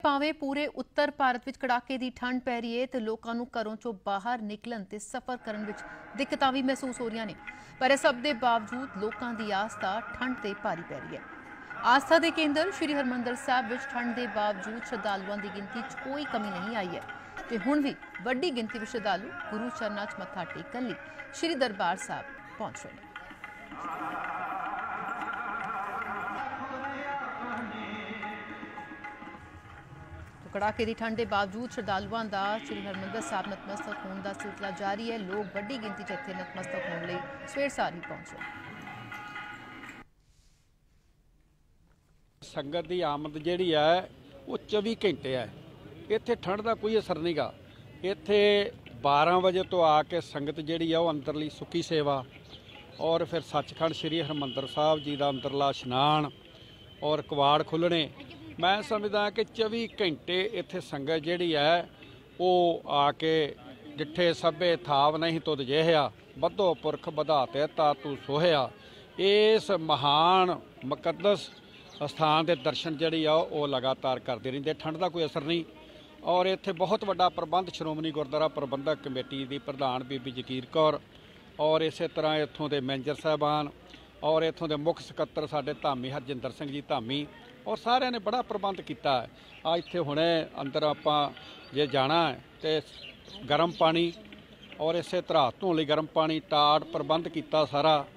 भावें पूरे उत्तर भारत विच कड़ाके की ठंड पै रही है तो लोगों को घरों चों बाहर निकलन ते सफर करन विच दिक्कतां भी महसूस हो रही ने, पर इस सब के बावजूद लोगों की आस्था ठंड ते भारी पै रही है। आस्था के केंद्र श्री हरमंदर साहिब विच ठंड के बावजूद श्रद्धालुओं की गिनती च कोई कमी नहीं आई है ते हुण भी वड्डी गिनती में श्रद्धालु गुरु चरनां च मत्था टेकन लई श्री दरबार साहिब पहुंच रहे हैं। कड़ाके की ठंड के बावजूद श्रद्धालुओं का श्री हरमंदर साहिब नतमस्तक होने का सिलसिला जारी है। लोग वड्डी गिनती च इत्थे नतमस्तक होने लई सवेर सार ही पहुंच रहे हैं। संगत की आमद जिहड़ी है वो 24 घंटे है। इत्थे ठंड का कोई असर नहीं गा। इत्थे 12 बजे तो आके संगत जिहड़ी है वो अंदरली सुक्की सेवा और फिर सचखंड श्री हरमंदर साहिब जी का अंदरला इशनान और कवाड़ खुलने, मैं समझदा कि 24 घंटे इत्थे संगत जिहड़ी है वो आके जिठे सभे थाव नहीं तुद जेहिया बद्धो पुरख बधाते तातू सोहिया, इस महान मुकद्दस स्थान के दर्शन जिहड़ी आ वो लगातार करते रहिंदे। ठंड का कोई असर नहीं और इत्थे बहुत वड्डा प्रबंध श्रोमणी गुरुद्वारा प्रबंधक कमेटी की प्रधान बीबी जगीर कौर और इस तरह इत्थों के मैनेजर साहबान और इत्थों के मुख सकत्तर साडे धामी हरजिंदर सिंह जी धामी और सारे ने बड़ा प्रबंध किया है। आ इत्थे हुणे अंदर आपां जे जाना है तो गर्म पानी और इसे धरात धोने लई गर्म पानी टाट प्रबंध किया सारा।